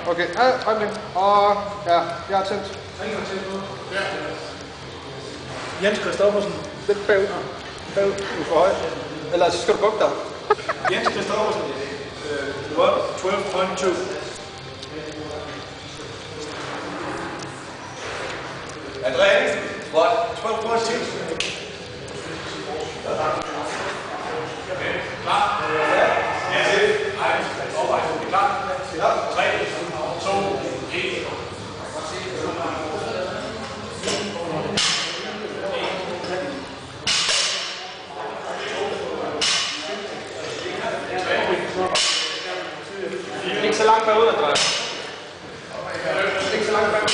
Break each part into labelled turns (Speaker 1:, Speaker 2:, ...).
Speaker 1: Okay, hej med. Og ja, jeg er tændt.
Speaker 2: Jens Christoffersen.
Speaker 1: Lidt bagud. Bagud. Du er for høj. Eller så skal du bukke dig.
Speaker 2: Jens Christoffersen. What? 12.2.
Speaker 3: Andreas, what? 12.2.
Speaker 4: Klar? Ja, det. Nej, overvej. Klar? 3, 2, 1.
Speaker 1: Ikke så langt bagud, Andreas. Ikke så langt bagud.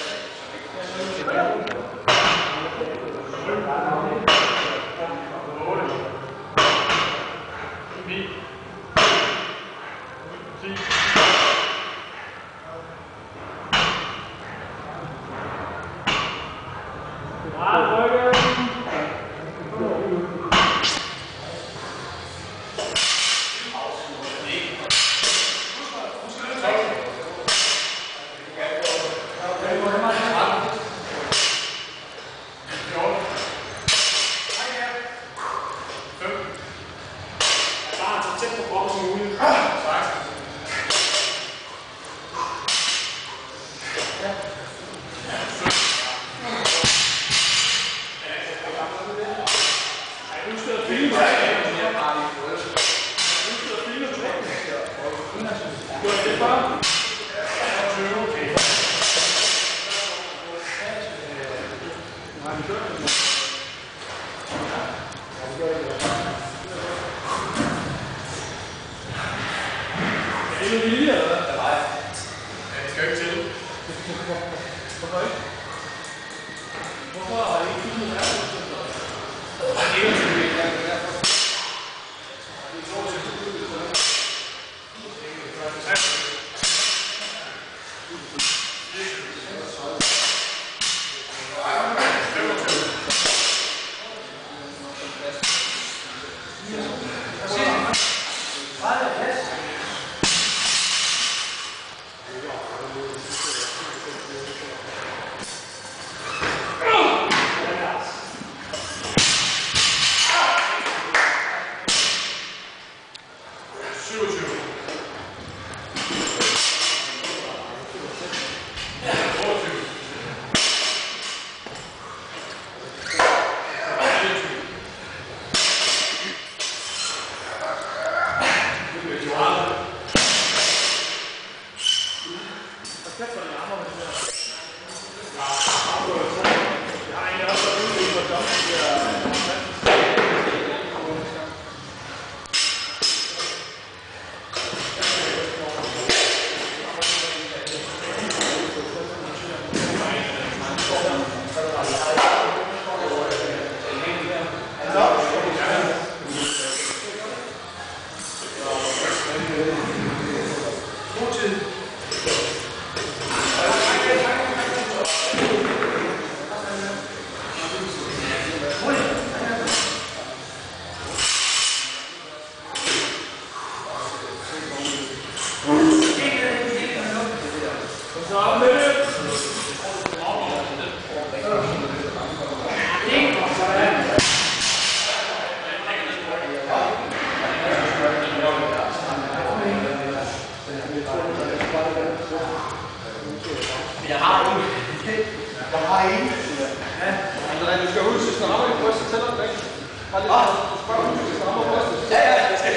Speaker 1: Du skal huske, hvis du rammer i brystet, tæller den ikke. Bare lidt. Du spørger huske, hvis du rammer i brystet.
Speaker 3: Ja, jeg skal.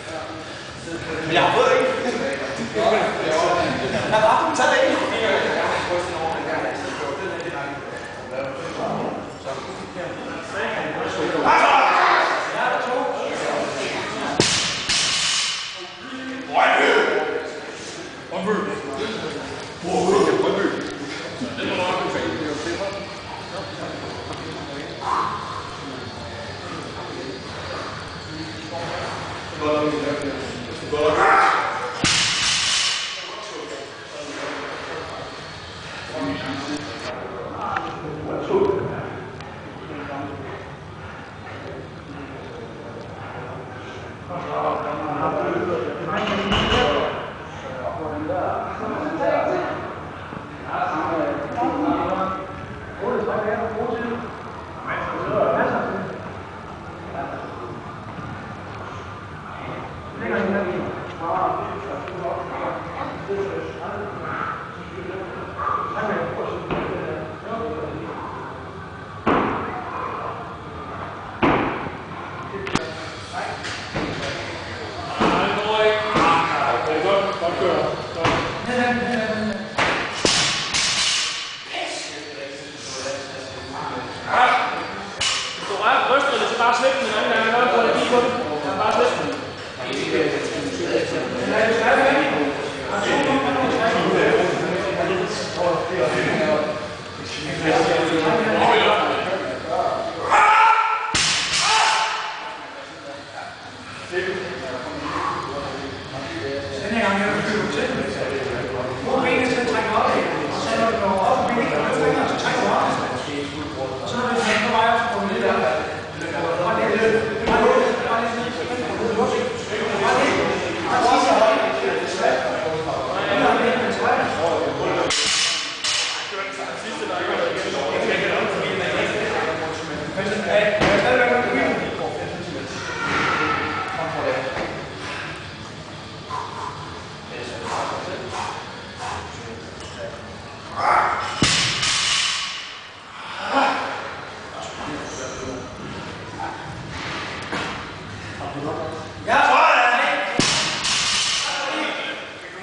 Speaker 3: Men jeg har fået ikke. Jeg har bare taget det ikke.
Speaker 2: Ja.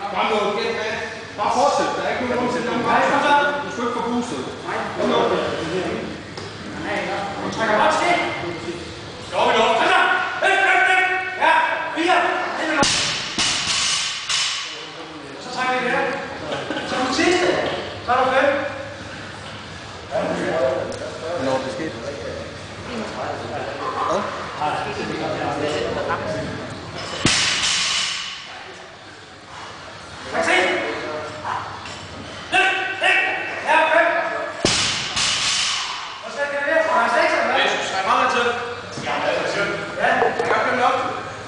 Speaker 1: Kom nu, gæt med. Bare fortsæt. Der er ikke nogen grund til det. Du skal ikke få boostet. Kom nu.
Speaker 3: Du trækker godt til.
Speaker 4: Skal vi lov?
Speaker 3: Ja, 4. Så trækker vi der. Så er du sidste. Så er du 5.
Speaker 1: Hvornår det skete?
Speaker 3: Tak til. Ja, 5. Og så kan vi være fra 6.
Speaker 4: Jesus, er meget til. Ja, det er sjovt.
Speaker 3: Ja, jeg kan komme op.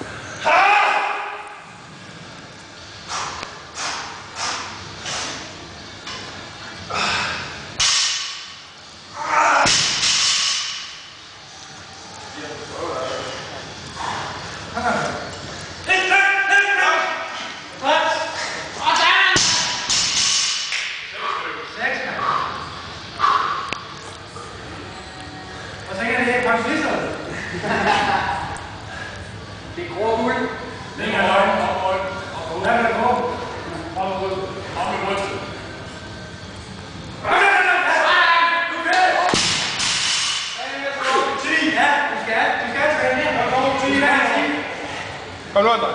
Speaker 3: Og så kan det her pensionister. Det er grå guld.
Speaker 4: Længere højden, op højden, op højden.
Speaker 3: Hvad er det grå?
Speaker 4: Op i rystet. Op i rystet.
Speaker 3: Ja, du skal træne her.
Speaker 1: Kom nu, André.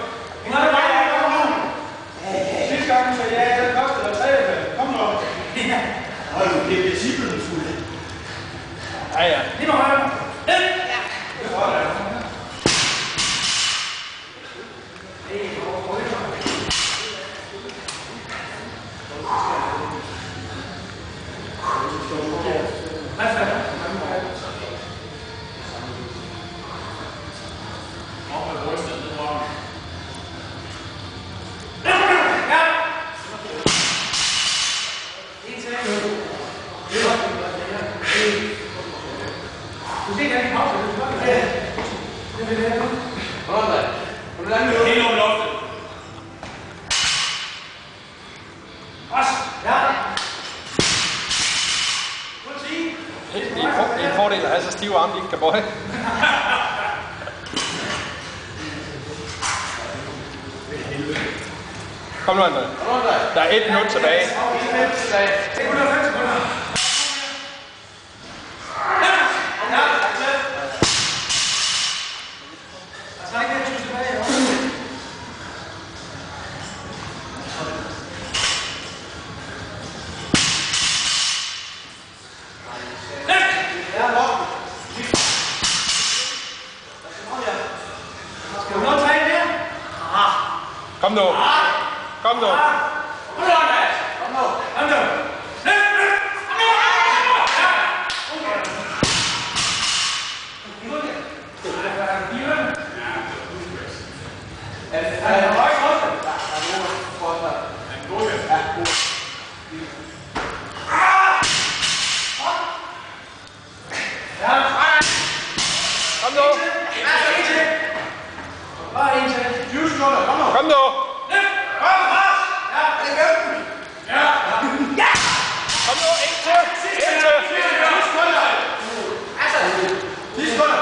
Speaker 2: Sidste gang så ja, den kostede 3. Kom nu.
Speaker 3: Hold nu, det er disciplen fuld.
Speaker 1: Ja, ja.
Speaker 3: Lige med højden.
Speaker 4: Op med rystet, ned på.
Speaker 3: Du ser ikke pause. Det vil jeg.
Speaker 4: Helt over loftet.
Speaker 3: Også. Ja.
Speaker 1: Det er en fordel at have så stive arme, de ikke kan bøje. Kom nu, André. Der er 1 minut tilbage.
Speaker 3: Det er 105 sekunder.
Speaker 1: Kom nu. Kom nu. Kom nu.
Speaker 3: Bare en til.
Speaker 2: 20 sekunder, kom nu.
Speaker 1: Kom nu. Kom nu, en til. En til.
Speaker 2: 10 sekunder. 10 sekunder.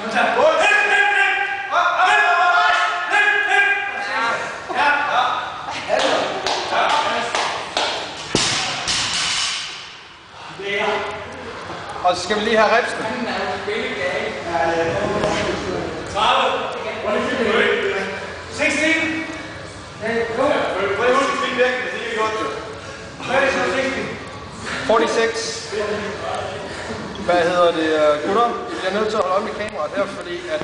Speaker 1: Og så skal vi lige have ripsen.
Speaker 3: 16.
Speaker 2: Prøv at huske feedback, det er godt jo.
Speaker 1: 46. Hvad hedder det, gutter? Vi bliver nødt til at holde øje med kameraet her, fordi at